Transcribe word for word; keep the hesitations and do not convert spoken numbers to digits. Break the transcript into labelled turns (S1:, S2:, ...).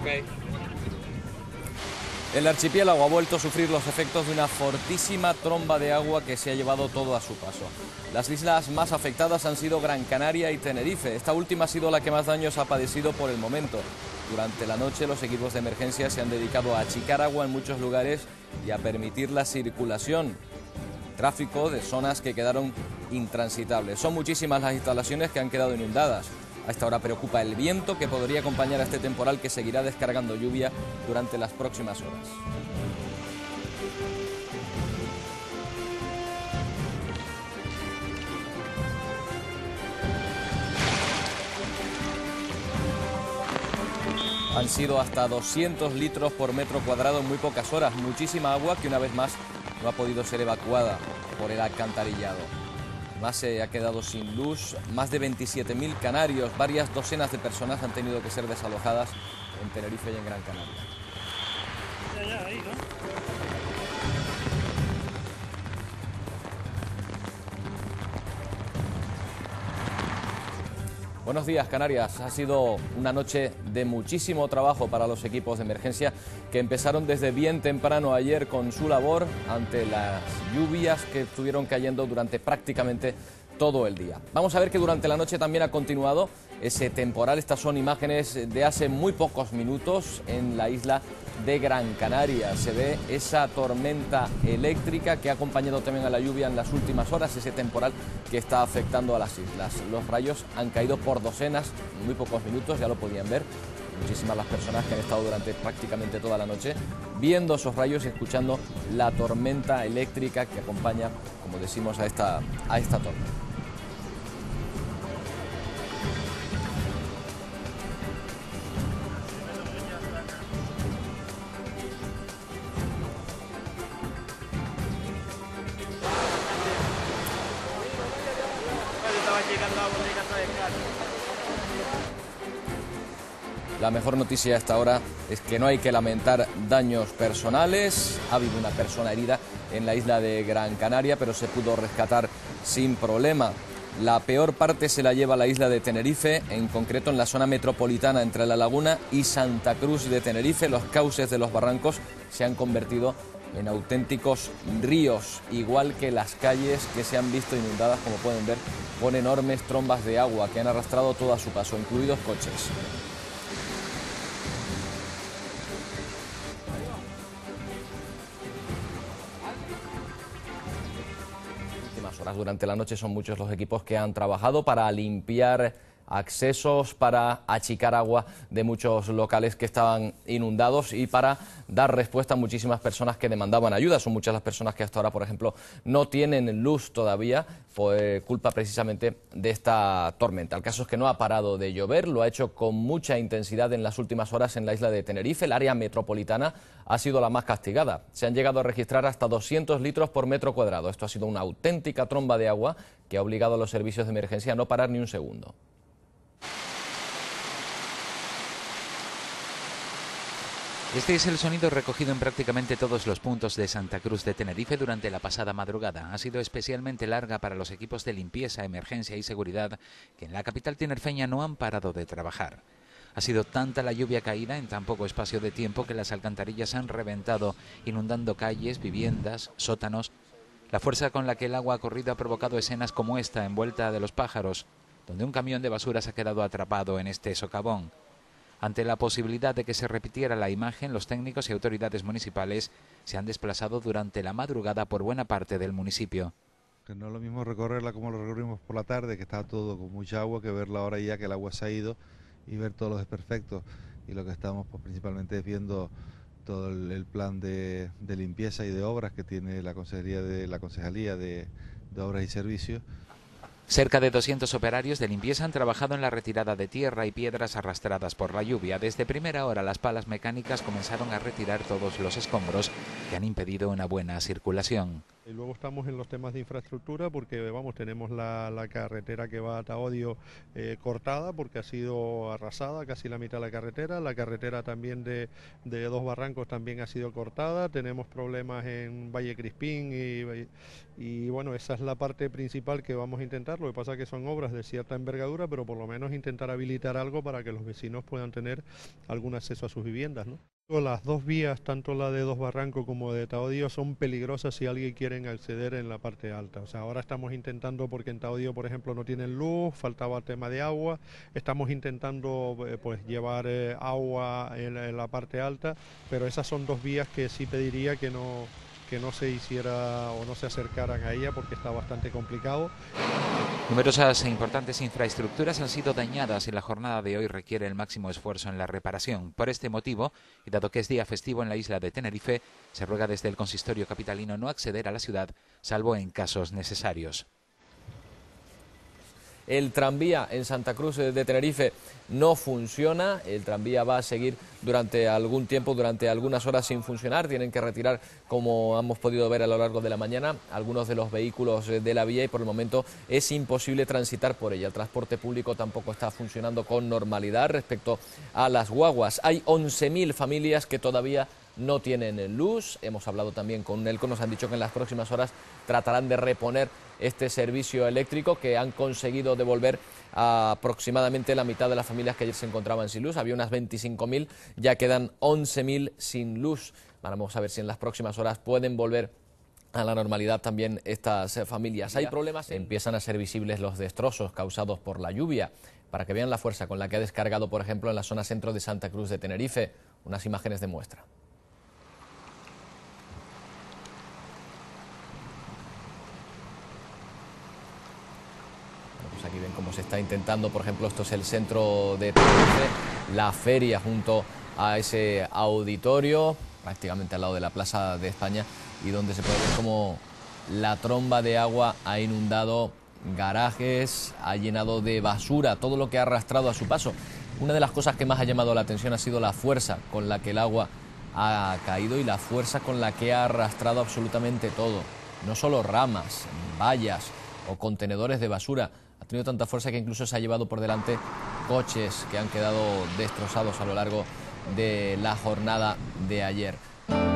S1: Ok.
S2: El archipiélago ha vuelto a sufrir los efectos de una fortísima tromba de agua que se ha llevado todo a su paso. Las islas más afectadas han sido Gran Canaria y Tenerife. Esta última ha sido la que más daños ha padecido por el momento. Durante la noche los equipos de emergencia se han dedicado a achicar agua en muchos lugares y a permitir la circulación. Tráfico de zonas que quedaron intransitables. Son muchísimas las instalaciones que han quedado inundadas. A esta hora preocupa el viento que podría acompañar a este temporal que seguirá descargando lluvia durante las próximas horas. Han sido hasta doscientos litros por metro cuadrado en muy pocas horas. Muchísima agua que una vez más no ha podido ser evacuada por el alcantarillado. Más se ha quedado sin luz, más de veintisiete mil canarios, varias docenas de personas han tenido que ser desalojadas en Tenerife y en Gran Canaria. Ya, ya, ahí, ¿no? Buenos días, Canarias. Ha sido una noche de muchísimo trabajo para los equipos de emergencia que empezaron desde bien temprano ayer con su labor ante las lluvias que estuvieron cayendo durante prácticamente todo el día. Vamos a ver que durante la noche también ha continuado ese temporal. Estas son imágenes de hace muy pocos minutos en la isla de Gran Canaria. Se ve esa tormenta eléctrica que ha acompañado también a la lluvia en las últimas horas, ese temporal que está afectando a las islas. Los rayos han caído por docenas en muy pocos minutos, ya lo podían ver. Muchísimas las personas que han estado durante prácticamente toda la noche viendo esos rayos y escuchando la tormenta eléctrica que acompaña, como decimos, a esta, a esta tormenta. La mejor noticia hasta ahora es que no hay que lamentar daños personales. Ha habido una persona herida en la isla de Gran Canaria, pero se pudo rescatar sin problema. La peor parte se la lleva la isla de Tenerife, en concreto en la zona metropolitana entre La Laguna y Santa Cruz de Tenerife. Los cauces de los barrancos se han convertido en auténticos ríos, igual que las calles que se han visto inundadas, como pueden ver, con enormes trombas de agua que han arrastrado todo a su paso, incluidos coches. Horas durante la noche son muchos los equipos que han trabajado para limpiar accesos, para achicar agua de muchos locales que estaban inundados y para dar respuesta a muchísimas personas que demandaban ayuda. Son muchas las personas que hasta ahora, por ejemplo, no tienen luz todavía por culpa precisamente de esta tormenta. El caso es que no ha parado de llover, lo ha hecho con mucha intensidad en las últimas horas en la isla de Tenerife. El área metropolitana ha sido la más castigada. Se han llegado a registrar hasta doscientos litros por metro cuadrado. Esto ha sido una auténtica tromba de agua que ha obligado a los servicios de emergencia a no parar ni un segundo.
S3: Este es el sonido recogido en prácticamente todos los puntos de Santa Cruz de Tenerife durante la pasada madrugada. Ha sido especialmente larga para los equipos de limpieza, emergencia y seguridad que en la capital tinerfeña no han parado de trabajar. Ha sido tanta la lluvia caída en tan poco espacio de tiempo que las alcantarillas han reventado, inundando calles, viviendas, sótanos. La fuerza con la que el agua ha corrido ha provocado escenas como esta en Vuelta de los Pájaros, donde un camión de basura se ha quedado atrapado en este socavón. Ante la posibilidad de que se repitiera la imagen, los técnicos y autoridades municipales se han desplazado durante la madrugada por buena parte del municipio.
S4: Que no es lo mismo recorrerla como lo recorrimos por la tarde, que está todo con mucha agua, que verla ahora ya que el agua se ha ido y ver todos los desperfectos. Y lo que estamos pues, principalmente es viendo todo el, el plan de, de limpieza y de obras que tiene la Consejería de la Concejalía de, de Obras y Servicios.
S3: Cerca de doscientos operarios de limpieza han trabajado en la retirada de tierra y piedras arrastradas por la lluvia. Desde primera hora las palas mecánicas comenzaron a retirar todos los escombros que han impedido una buena circulación.
S1: Y luego estamos en los temas de infraestructura porque, vamos, tenemos la, la carretera que va a Taodio eh, cortada porque ha sido arrasada, casi la mitad de la carretera. La carretera también de, de Dos Barrancos también ha sido cortada. Tenemos problemas en Valle Crispín y, y, bueno, esa es la parte principal que vamos a intentar. Lo que pasa es que son obras de cierta envergadura, pero por lo menos intentar habilitar algo para que los vecinos puedan tener algún acceso a sus viviendas, ¿no? Las dos vías, tanto la de Dos Barrancos como de Taodio, son peligrosas si alguien quiere acceder en la parte alta. O sea, ahora estamos intentando, porque en Taodio, por ejemplo, no tienen luz, faltaba tema de agua, estamos intentando eh, pues llevar eh, agua en, en la parte alta, pero esas son dos vías que sí pediría que no, que no se hiciera o no se acercaran a ella porque está bastante complicado.
S3: Numerosas e importantes infraestructuras han sido dañadas y la jornada de hoy requiere el máximo esfuerzo en la reparación. Por este motivo, y dado que es día festivo en la isla de Tenerife, se ruega desde el consistorio capitalino no acceder a la ciudad, salvo en casos necesarios.
S2: El tranvía en Santa Cruz de Tenerife no funciona, el tranvía va a seguir durante algún tiempo, durante algunas horas sin funcionar. Tienen que retirar, como hemos podido ver a lo largo de la mañana, algunos de los vehículos de la vía y por el momento es imposible transitar por ella. El transporte público tampoco está funcionando con normalidad. Respecto a las guaguas, hay once mil familias que todavía no tienen luz. Hemos hablado también con Nelco, nos han dicho que en las próximas horas tratarán de reponer este servicio eléctrico, que han conseguido devolver a aproximadamente la mitad de las familias que ayer se encontraban sin luz. Había unas veinticinco mil, ya quedan once mil sin luz. Vamos a ver si en las próximas horas pueden volver a la normalidad también estas familias. Hay problemas, empiezan a ser visibles los destrozos causados por la lluvia, para que vean la fuerza con la que ha descargado, por ejemplo, en la zona centro de Santa Cruz de Tenerife. Unas imágenes de muestra. Aquí ven cómo se está intentando, por ejemplo, esto es el centro de Tenerife, la feria junto a ese auditorio, prácticamente al lado de la Plaza de España, y donde se puede ver cómo la tromba de agua ha inundado garajes, ha llenado de basura todo lo que ha arrastrado a su paso. Una de las cosas que más ha llamado la atención ha sido la fuerza con la que el agua ha caído y la fuerza con la que ha arrastrado absolutamente todo, no solo ramas, vallas o contenedores de basura. Ha tenido tanta fuerza que incluso se ha llevado por delante coches que han quedado destrozados a lo largo de la jornada de ayer.